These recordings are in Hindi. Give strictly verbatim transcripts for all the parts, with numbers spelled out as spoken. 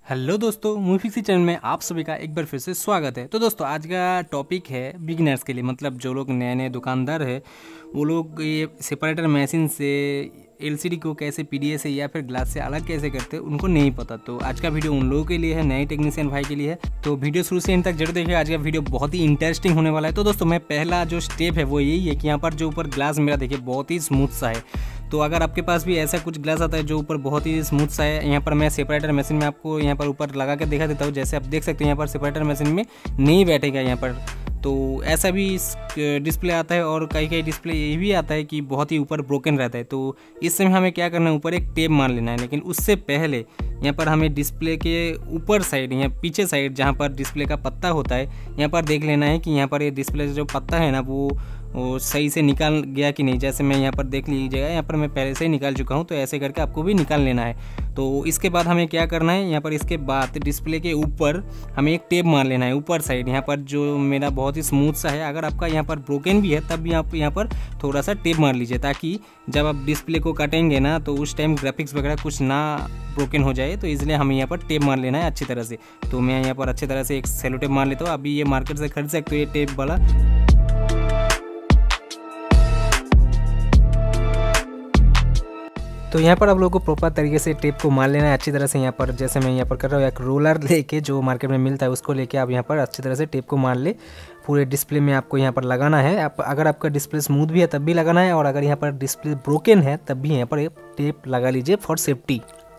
हेलो दोस्तों, मूवी फिक्सी चैनल में आप सभी का एक बार फिर से स्वागत है। तो दोस्तों आज का टॉपिक है बिगिनर्स के लिए, मतलब जो लोग नए नए दुकानदार है वो लोग ये सेपरेटर मशीन से एलसीडी को कैसे पीडीए से या फिर ग्लास से अलग कैसे करते हैं उनको नहीं पता। तो आज का वीडियो उन लोगों के लिए है, नए टेक्नीशियन भाई के लिए है। तो वीडियो शुरू से एंड तक जरूर देखिए, आज का वीडियो बहुत ही इंटरेस्टिंग होने वाला है। तो दोस्तों मैं पहला जो स्टेप है वो यही है कि यहाँ पर जो ऊपर ग्लास मेरा देखिए बहुत ही स्मूथ सा है। तो अगर आपके पास भी ऐसा कुछ ग्लास आता है जो ऊपर बहुत ही स्मूथ सा है, यहाँ पर मैं सेपरेटर मशीन में आपको यहाँ पर ऊपर लगा के दिखा देता हूँ। जैसे आप देख सकते हो यहाँ पर सेपरेटर मशीन में नहीं बैठेगा यहाँ पर, तो ऐसा भी डिस्प्ले आता है। और कई कई डिस्प्ले ये भी आता है कि बहुत ही ऊपर ब्रोकन रहता है। तो इस समय हमें क्या करना है, ऊपर एक टेप मार लेना है। लेकिन उससे पहले यहाँ पर हमें डिस्प्ले के ऊपर साइड, यहाँ पीछे साइड जहाँ पर डिस्प्ले का पत्ता होता है, यहाँ पर देख लेना है कि यहाँ पर ये डिस्प्ले जो पत्ता है ना वो वो सही से निकाल गया कि नहीं। जैसे मैं यहाँ पर देख लीजिएगा, यहाँ पर मैं पहले से ही निकाल चुका हूँ, तो ऐसे करके आपको भी निकाल लेना है। तो इसके बाद हमें क्या करना है, यहाँ पर इसके बाद डिस्प्ले के ऊपर हमें एक टेप मार लेना है ऊपर साइड। यहाँ पर जो मेरा बहुत ही स्मूथ सा है, अगर आपका यहाँ पर ब्रोकन भी है तब भी आप यहाँ पर थोड़ा सा टेप मार लीजिए, ताकि जब आप डिस्प्ले को काटेंगे ना तो उस टाइम ग्राफिक्स वगैरह कुछ ना ब्रोकन हो जाए। तो इसलिए हमें यहाँ पर टेप मार लेना है अच्छी तरह से। तो मैं यहाँ पर अच्छी तरह से एक सेलो टेप मार लेता हूँ। अभी ये मार्केट से खरीद सकते हो ये टेप वाला। तो यहाँ पर आप लोगों को प्रॉपर तरीके से टेप को मार लेना है अच्छी तरह से। यहाँ पर जैसे मैं यहाँ पर कर रहा हूँ, एक रोलर लेके जो मार्केट में मिलता है उसको लेके आप यहाँ पर अच्छी तरह से टेप को मार ले। पूरे डिस्प्ले में आपको यहाँ पर लगाना है। आप अगर आपका डिस्प्ले स्मूथ भी है तब भी लगाना है, और अगर यहाँ पर डिस्प्ले ब्रोकन है तब भी यहाँ पर एक टेप लगा लीजिए for safety.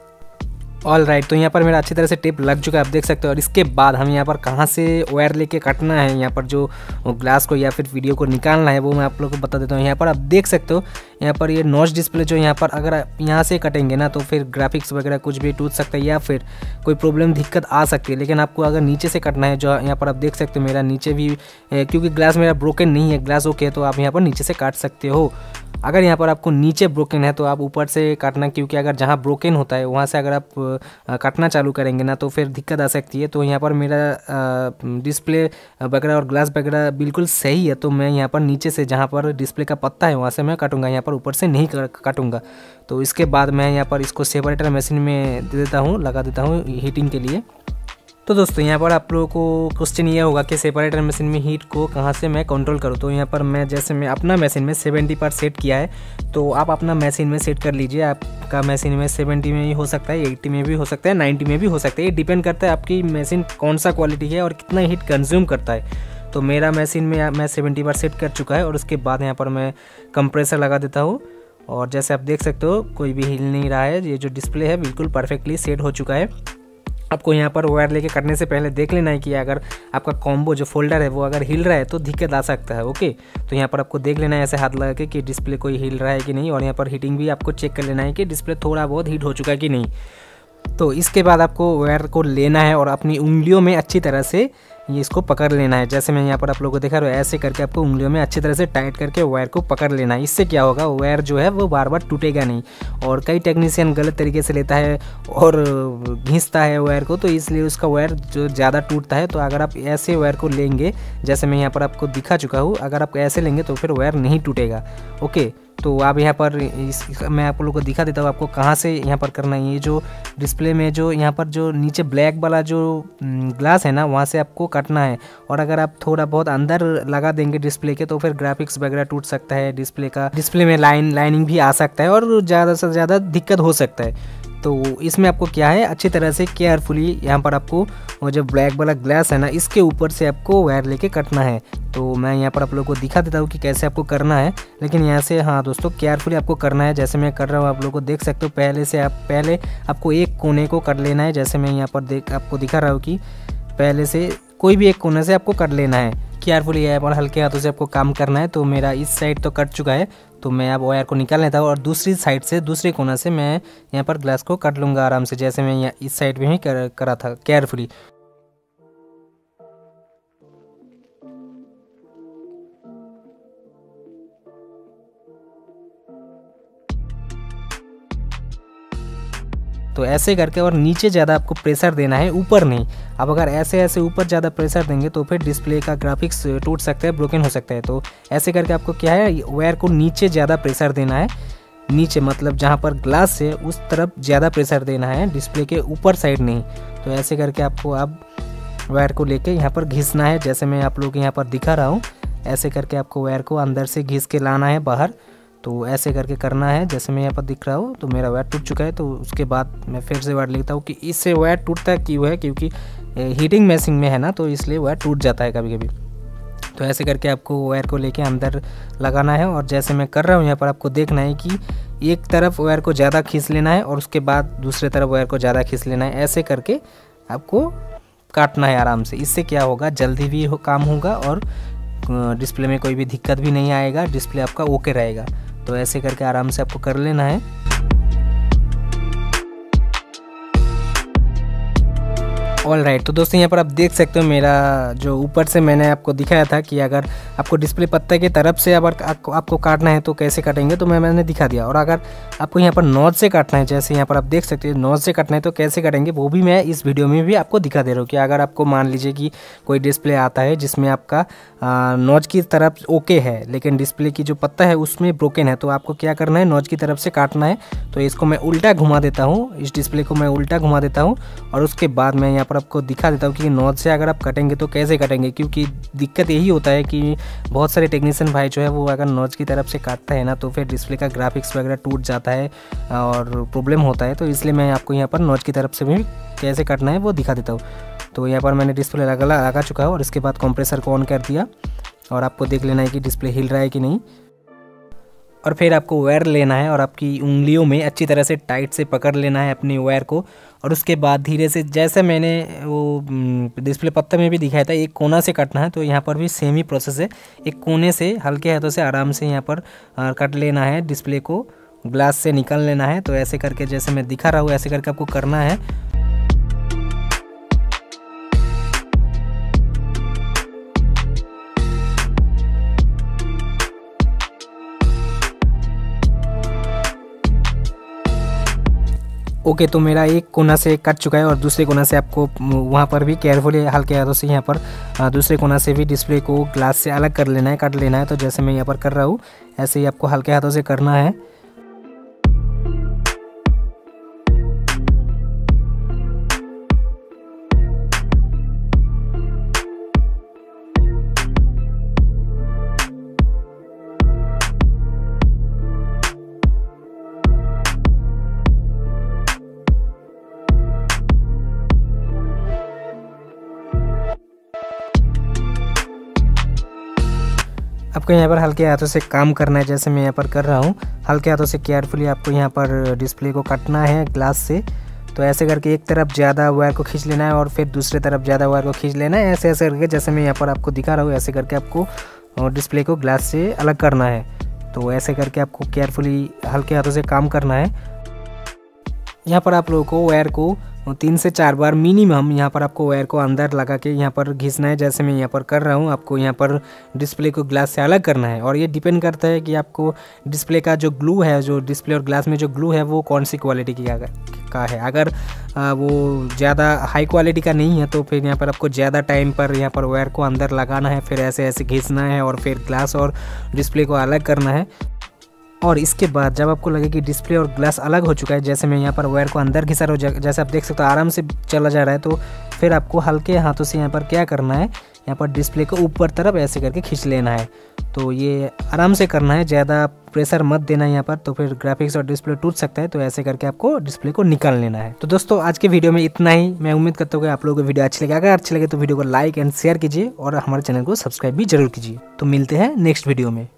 All right right, तो यहाँ पर मेरा अच्छी तरह से टेप लग चुका है, आप देख सकते हो। और इसके बाद हम यहाँ पर कहाँ से वायर लेके काटना है, यहाँ पर जो ग्लास को या फिर वीडियो को निकालना है वो मैं आप लोग को बता देता हूँ। यहाँ पर आप देख सकते हो, यहाँ पर ये नॉच डिस्प्ले जो यहाँ पर अगर आप यहाँ से कटेंगे ना तो फिर ग्राफिक्स वगैरह कुछ भी टूट सकता है या फिर कोई प्रॉब्लम दिक्कत आ सकती है। लेकिन आपको अगर नीचे से कटना है, जो यहाँ पर आप देख सकते हो मेरा नीचे भी, क्योंकि ग्लास मेरा ब्रोकन नहीं है, ग्लास ओके है, तो आप यहाँ पर नीचे से काट सकते हो। अगर यहाँ पर आपको नीचे ब्रोकन है तो आप ऊपर से काटना, क्योंकि अगर जहाँ ब्रोकन होता है वहाँ से अगर आप काटना चालू करेंगे ना तो फिर दिक्कत आ सकती है। तो यहाँ पर मेरा डिस्प्ले वगैरह और ग्लास वगैरह बिल्कुल सही है, तो मैं यहाँ पर नीचे से जहाँ पर डिस्प्ले का पत्ता है वहाँ से मैं काटूंगा, यहाँ पर ऊपर से नहीं काटूंगा। तो इसके बाद मैं यहाँ पर इसको सेपरेटर मशीन में दे देता हूँ, लगा देता हूँ हीटिंग के लिए। तो दोस्तों यहाँ पर आप लोगों को क्वेश्चन ये होगा कि सेपरेटर मशीन में हीट को कहाँ से मैं कंट्रोल करूँ। तो यहाँ पर मैं जैसे मैं अपना मशीन में सेवेंटी पर सेट किया है, तो आप अपना मशीन में सेट कर लीजिए। आपका मशीन में सेवेंटी में भी हो सकता है, एट्टी में भी हो सकता है, नाइन्टी में भी हो सकता है। ये डिपेंड करता है आपकी मशीन कौन सा क्वालिटी है और कितना हीट कंज्यूम करता है। तो मेरा मशीन में मैं सेवेंटी पर सेट कर चुका है, और उसके बाद यहाँ पर मैं कंप्रेसर लगा देता हूँ। और जैसे आप देख सकते हो कोई भी हिल नहीं रहा है, ये जो डिस्प्ले है बिल्कुल परफेक्टली सेट हो चुका है। आपको यहाँ पर वायर लेके करने से पहले देख लेना है कि अगर आपका कॉम्बो जो फोल्डर है वो अगर हिल रहा है तो दिक्कत आ सकता है। ओके, तो यहाँ पर आपको देख लेना है ऐसे हाथ लगा के कि डिस्प्ले कोई हिल रहा है कि नहीं, और यहाँ पर हीटिंग भी आपको चेक कर लेना है कि डिस्प्ले थोड़ा बहुत हीट हो चुका है कि नहीं। तो इसके बाद आपको वायर को लेना है और अपनी उंगलियों में अच्छी तरह से ये इसको पकड़ लेना है। जैसे मैं यहाँ पर आप लोगों को दिखा रहा हूँ, ऐसे करके आपको उंगलियों में अच्छी तरह से टाइट करके वायर को पकड़ लेना है। इससे क्या होगा, वायर जो है वो बार बार टूटेगा नहीं। और कई टेक्नीशियन गलत तरीके से लेता है और घिसता है वायर को, तो इसलिए उसका वायर जो ज़्यादा टूटता है। तो अगर आप ऐसे वायर को लेंगे, जैसे मैं यहाँ पर आपको दिखा चुका हूँ, अगर आप ऐसे लेंगे तो फिर वायर नहीं टूटेगा। ओके, तो आप यहाँ पर इस मैं आप लोगों को दिखा देता हूँ आपको कहाँ से यहाँ पर करना है। ये जो डिस्प्ले में जो यहाँ पर जो नीचे ब्लैक वाला जो ग्लास है ना, वहाँ से आपको काटना है। और अगर आप थोड़ा बहुत अंदर लगा देंगे डिस्प्ले के तो फिर ग्राफिक्स वगैरह टूट सकता है, डिस्प्ले का डिस्प्ले में लाइन लाइनिंग भी आ सकता है और ज़्यादा से ज़्यादा दिक्कत हो सकता है। तो इसमें आपको क्या है, अच्छी तरह से केयरफुली यहाँ पर आपको वो जो ब्लैक वाला ग्लास है ना, इसके ऊपर से आपको वायर लेके कटना है। तो मैं यहाँ पर आप लोगों को दिखा देता हूँ कि कैसे आपको करना है। लेकिन यहाँ से हाँ दोस्तों, केयरफुली आपको करना है। जैसे मैं कर रहा हूँ आप लोगों को देख सकते हो, पहले से आप पहले आपको एक कोने को कर लेना है। जैसे मैं यहाँ पर देख आपको दिखा रहा हूँ कि पहले से कोई भी एक कोने से आपको कर लेना है। केयरफुली यहाँ पर हल्के हाथों से आपको काम करना है। तो मेरा इस साइड तो कट चुका है, तो मैं अब वायर को निकाल लेता हूँ और दूसरी साइड से, दूसरे कोना से मैं यहाँ पर ग्लास को काट लूँगा आराम से, जैसे मैं यहाँ इस साइड में ही कर, करा था केयरफुली। तो ऐसे करके, और नीचे ज़्यादा आपको प्रेशर देना है, ऊपर नहीं। अब अगर ऐसे ऐसे ऊपर ज़्यादा प्रेशर देंगे तो फिर डिस्प्ले का ग्राफिक्स टूट सकता है, ब्रोकन हो सकता है। तो ऐसे करके आपको क्या है, वायर को नीचे ज़्यादा प्रेशर देना है। नीचे मतलब जहाँ पर ग्लास है उस तरफ ज़्यादा प्रेशर देना है, डिस्प्ले के ऊपर साइड नहीं। तो ऐसे करके आपको अब वायर को लेके यहाँ पर घिसना है, जैसे मैं आप लोगों को यहाँ पर दिखा रहा हूँ। ऐसे करके आपको वायर को अंदर से घिस के लाना है बाहर, तो ऐसे करके करना है। जैसे मैं यहाँ पर दिख रहा हूँ तो मेरा वायर टूट चुका है। तो उसके बाद मैं फिर से वायर लेता हूँ कि इससे वायर टूटता क्यों है, क्योंकि हीटिंग मैशिंग में है ना, तो इसलिए वायर टूट जाता है कभी कभी। तो ऐसे करके आपको वायर को लेके अंदर लगाना है, और जैसे मैं कर रहा हूँ यहाँ पर आपको देखना है कि एक तरफ वायर को ज़्यादा खींच लेना है और उसके बाद दूसरे तरफ वायर को ज़्यादा खींच लेना है। ऐसे करके आपको काटना है आराम से। इससे क्या होगा, जल्दी भी हो, काम होगा और डिस्प्ले में कोई भी दिक्कत भी नहीं आएगा, डिस्प्ले आपका ओके रहेगा। तो ऐसे करके आराम से आपको कर लेना है। ऑल राइट right, तो दोस्तों यहाँ पर आप देख सकते हो मेरा जो ऊपर से मैंने आपको दिखाया था कि अगर आपको डिस्प्ले पत्ते की तरफ से अगर आपको, आपको काटना है तो कैसे काटेंगे, तो मैं मैंने दिखा दिया। और अगर आपको यहाँ पर नॉच से काटना है, जैसे यहाँ पर आप देख सकते हो नॉच से काटना है तो कैसे काटेंगे, वो भी मैं इस वीडियो में भी आपको दिखा दे रहा हूँ। कि अगर आपको मान लीजिए कि कोई डिस्प्ले आता है जिसमें आपका नॉच की तरफ ओके है लेकिन डिस्प्ले की जो पत्ता है उसमें ब्रोकन है, तो आपको क्या करना है, नॉच की तरफ से काटना है। तो इसको मैं उल्टा घुमा देता हूँ, इस डिस्प्ले को मैं उल्टा घुमा देता हूँ, और उसके बाद मैं यहाँ पर आपको दिखा देता हूँ कि नॉच से अगर आप कटेंगे तो कैसे कटेंगे। क्योंकि दिक्कत यही होता है कि बहुत सारे टेक्नीशियन भाई जो है वो अगर नॉच की तरफ से काटता है ना तो फिर डिस्प्ले का ग्राफिक्स वगैरह टूट जाता है और प्रॉब्लम होता है। तो इसलिए मैं आपको यहाँ पर नॉच की तरफ से भी कैसे काटना है वो दिखा देता हूँ। तो यहाँ पर मैंने डिस्प्ले लगा लगा चुका है और इसके बाद कंप्रेसर को ऑन कर दिया, और आपको देख लेना है कि डिस्प्ले हिल रहा है कि नहीं। और फिर आपको वायर लेना है और आपकी उंगलियों में अच्छी तरह से टाइट से पकड़ लेना है अपनी वायर को, और उसके बाद धीरे से, जैसे मैंने वो डिस्प्ले पत्ते में भी दिखाया था, एक कोना से काटना है। तो यहाँ पर भी सेम ही प्रोसेस है, एक कोने से हल्के हाथों से आराम से यहाँ पर कट लेना है, डिस्प्ले को ग्लास से निकाल लेना है। तो ऐसे करके जैसे मैं दिखा रहा हूँ ऐसे करके आपको करना है। ओके okay, तो मेरा एक कोना से कट चुका है और दूसरे कोना से आपको वहाँ पर भी केयरफुली हल्के हाथों से यहाँ पर दूसरे कोना से भी डिस्प्ले को ग्लास से अलग कर लेना है, काट लेना है। तो जैसे मैं यहाँ पर कर रहा हूँ ऐसे ही आपको हल्के हाथों से करना है। आपको यहाँ पर हल्के हाथों से काम करना है, जैसे मैं यहाँ पर कर रहा हूँ। हल्के हाथों से केयरफुली आपको यहाँ पर डिस्प्ले को काटना है ग्लास से। तो ऐसे करके एक तरफ ज़्यादा वायर को खींच लेना है और फिर दूसरे तरफ ज़्यादा वायर को खींच लेना है। ऐसे ऐसे करके जैसे मैं यहाँ पर आपको दिखा रहा हूँ ऐसे करके आपको डिस्प्ले को ग्लास से अलग करना है। तो ऐसे करके आपको केयरफुली हल्के हाथों से काम करना है। यहाँ पर आप लोगों को वायर को तीन से चार बार मिनिमम यहाँ पर आपको वायर को अंदर लगा के यहाँ पर घिसना है, जैसे मैं यहाँ पर कर रहा हूँ। आपको यहाँ पर डिस्प्ले को ग्लास से अलग करना है, और ये डिपेंड करता है कि आपको डिस्प्ले का जो ग्लू है, जो डिस्प्ले और ग्लास में जो ग्लू है वो कौन सी क्वालिटी की का है। अगर आ, वो ज़्यादा हाई क्वालिटी का नहीं है तो फिर यहाँ पर आपको ज़्यादा टाइम पर यहाँ पर वायर को अंदर लगाना है, फिर ऐसे ऐसे घिसना है और फिर ग्लास और डिस्प्ले को अलग करना है। और इसके बाद जब आपको लगे कि डिस्प्ले और ग्लास अलग हो चुका है, जैसे मैं यहाँ पर वायर को अंदर घिसा रहा हूँ, जैसे आप देख सकते हो आराम से चला जा रहा है, तो फिर आपको हल्के हाथों से यहाँ पर क्या करना है, यहाँ पर डिस्प्ले को ऊपर तरफ ऐसे करके खींच लेना है। तो ये आराम से करना है, ज़्यादा प्रेशर मत देना यहाँ पर, तो फिर ग्राफिक्स और डिस्प्ले टूट सकता है। तो ऐसे करके आपको डिस्प्ले को निकाल लेना है। तो दोस्तों आज के वीडियो में इतना ही। मैं उम्मीद करता हूँ कि आप लोगों को वीडियो अच्छी लगे। अगर अच्छी लगे तो वीडियो को लाइक एंड शेयर कीजिए और हमारे चैनल को सब्सक्राइब भी जरूर कीजिए। तो मिलते हैं नेक्स्ट वीडियो में।